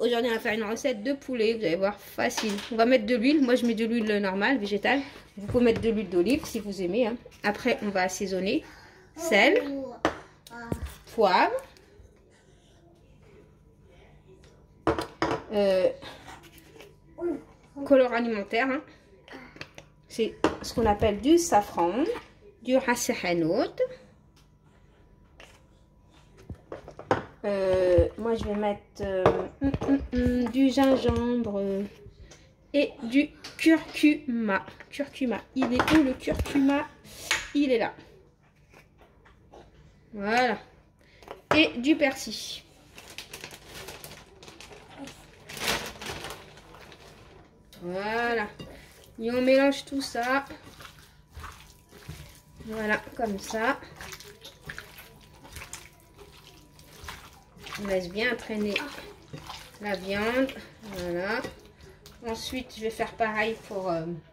Aujourd'hui, on va faire une recette de poulet. Vous allez voir, facile. On va mettre de l'huile. Moi, je mets de l'huile normale, végétale. Vous pouvez mettre de l'huile d'olive si vous aimez. Hein. Après, on va assaisonner. Sel, poivre, colorant alimentaire. Hein. C'est ce qu'on appelle du safran, du ras el hanout. Moi je vais mettre du gingembre et du curcuma. Il est où le curcuma? Il est là. Voilà. Et du persil. Voilà. Et on mélange tout ça. Voilà, comme ça. On laisse bien traîner la viande. Voilà. Ensuite, je vais faire pareil pour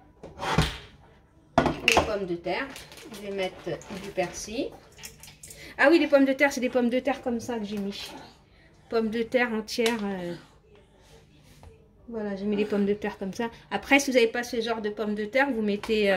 les pommes de terre. Je vais mettre du persil. Ah oui, les pommes de terre, c'est des pommes de terre comme ça que j'ai mis. Pommes de terre entières. Voilà, j'ai mis les pommes de terre comme ça. Après, si vous n'avez pas ce genre de pommes de terre, vous mettez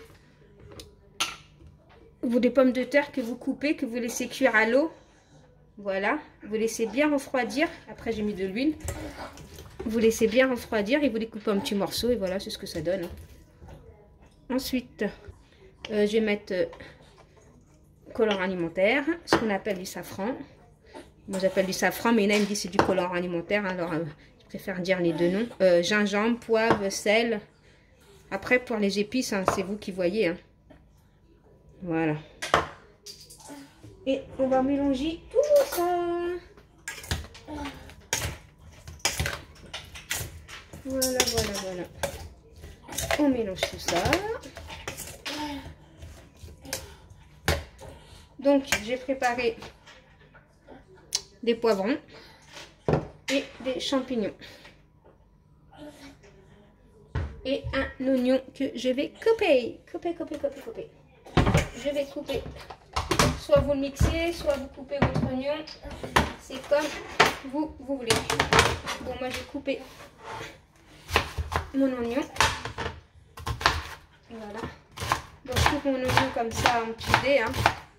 des pommes de terre que vous coupez, que vous laissez cuire à l'eau. Voilà, vous laissez bien refroidir. Après, j'ai mis de l'huile. Vous laissez bien refroidir et vous les coupez en petits morceaux. Et voilà, c'est ce que ça donne. Ensuite, je vais mettre colorant alimentaire, ce qu'on appelle du safran. Moi, j'appelle du safran, mais il y en a qui me disent c'est du colorant alimentaire. Alors, je préfère dire les deux noms. Gingembre, poivre, sel. Après, pour les épices, hein, c'est vous qui voyez. Hein. Voilà. Et on va mélanger tout ça. Voilà. On mélange tout ça. Donc, j'ai préparé des poivrons et des champignons. Et un oignon que je vais couper. Couper. Je vais couper. Soit vous le mixez, soit vous coupez votre oignon. C'est comme vous voulez. Bon, moi, j'ai coupé mon oignon. Voilà. Donc, je coupe mon oignon comme ça en petits dés. Hein.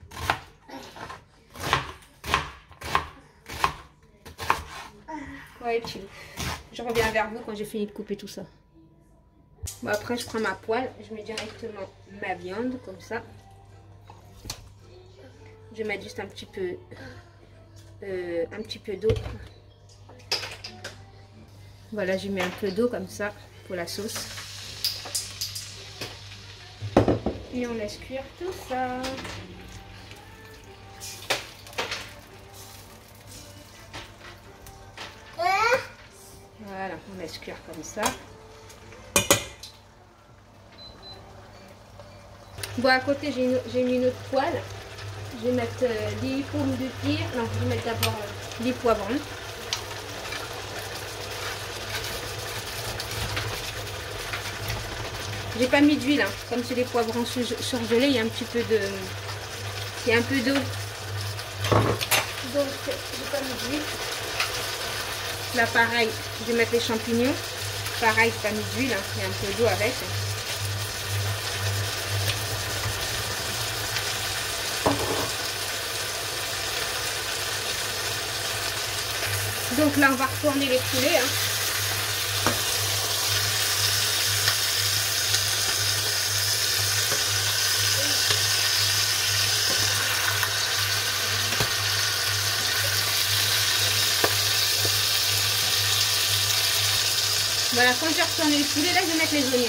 Ouais, petit loup. Je reviens vers vous quand j'ai fini de couper tout ça. Bon, après, je prends ma poêle. Je mets directement ma viande comme ça. Je vais mettre juste un petit peu d'eau. Voilà, j'ai mis un peu d'eau comme ça pour la sauce. Et on laisse cuire tout ça. Voilà, on laisse cuire comme ça. Bon, à côté, j'ai mis une autre poêle. Je vais mettre des pommes de terre. Non, je vais mettre d'abord les poivrons. J'ai pas mis d'huile, hein. Comme c'est des poivrons surgelés, il y a un petit peu de... Il y a un peu d'eau. Donc, j'ai pas mis d'huile. Là, pareil, je vais mettre les champignons. Pareil, j'ai pas mis d'huile, hein. Il y a un peu d'eau avec. Donc là, on va retourner les poulets. Hein. Voilà, quand j'ai retourné les poulets, là, je vais mettre les oignons.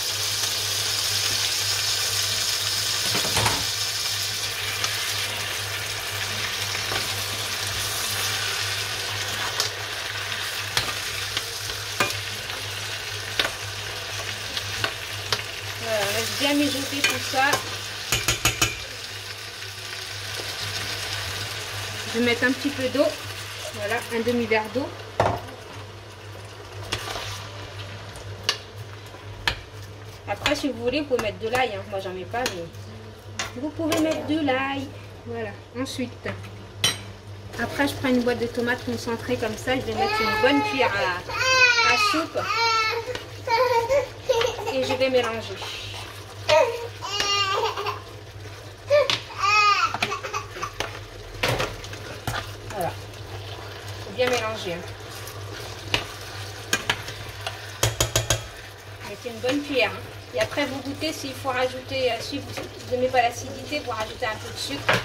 Bien mijoter tout ça. Je vais mettre un petit peu d'eau. Voilà, un demi-verre d'eau. Après, si vous voulez, vous pouvez mettre de l'ail. Hein. Moi, j'en mets pas, mais vous pouvez mettre de l'ail. Voilà. Ensuite, Après, je prends une boîte de tomates concentrée comme ça. Je vais mettre une bonne cuillère à soupe. Et je vais mélanger. Voilà. Faut bien mélanger. Mettez une bonne cuillère. Et après, vous goûtez s'il faut rajouter, si vous n'aimez pas l'acidité, vous rajoutez un peu de sucre.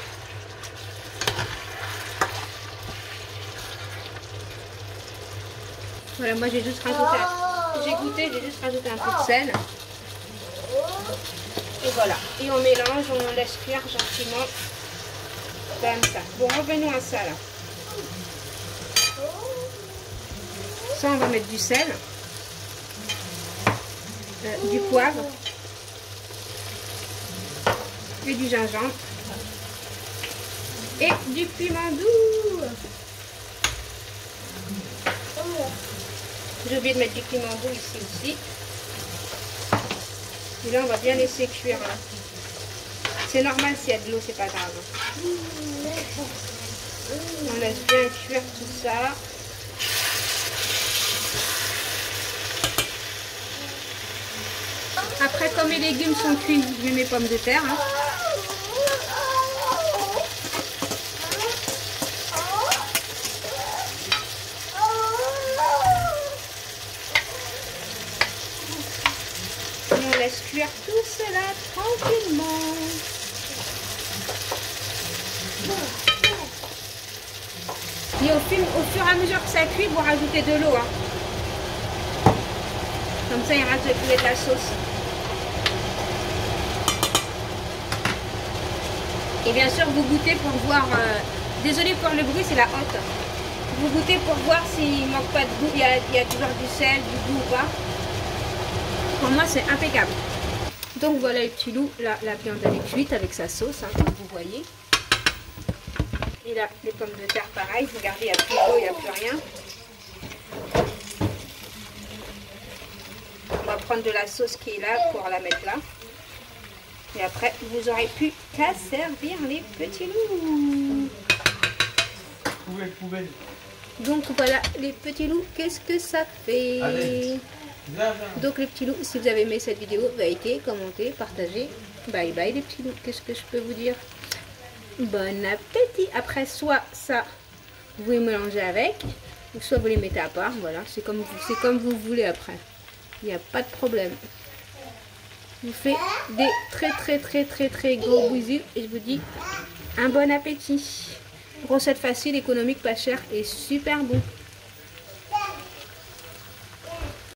Voilà, moi j'ai juste rajouté, j'ai goûté, j'ai juste rajouté un peu de sel. Et voilà, et on mélange, on laisse cuire gentiment, comme ça. Bon, revenons à ça là. Ça, on va mettre du sel, du poivre et du gingembre et du piment doux. J'ai oublié de mettre du piment doux ici aussi. Et là, on va bien laisser cuire. C'est normal s'il y a de l'eau, c'est pas grave. On laisse bien cuire tout ça. Après, comme les légumes sont cuits, je mets mes pommes de terre. On laisse cuire tout cela tranquillement. Et au fur et à mesure que ça cuit, vous rajoutez de l'eau. Comme ça, il reste de la sauce. Et bien sûr, vous goûtez pour voir... désolé pour le bruit, c'est la hotte. Vous goûtez pour voir s'il ne manque pas de goût, il y a toujours du sel, du goût ou pas. Pour moi, c'est impeccable. Donc voilà les petits loups, là, la viande elle est cuite avec sa sauce, comme vous voyez. Et là, les pommes de terre, pareil. Regardez, il n'y a plus d'eau, il n'y a plus rien. On va prendre de la sauce qui est là pour la mettre là. Et après, vous n'aurez plus qu'à servir les petits loups. Poubelle. Donc voilà les petits loups, qu'est-ce que ça fait? Allez. Donc les petits loups, si vous avez aimé cette vidéo, likez, commentez, partagez. Bye bye les petits loups, qu'est-ce que je peux vous dire? Bon appétit. Après, soit ça, vous les mélangez avec, ou soit vous les mettez à part. Voilà, c'est comme vous voulez après. Il n'y a pas de problème. Je vous fais des très gros bisous et je vous dis un bon appétit. Recette facile, économique, pas cher et super bon.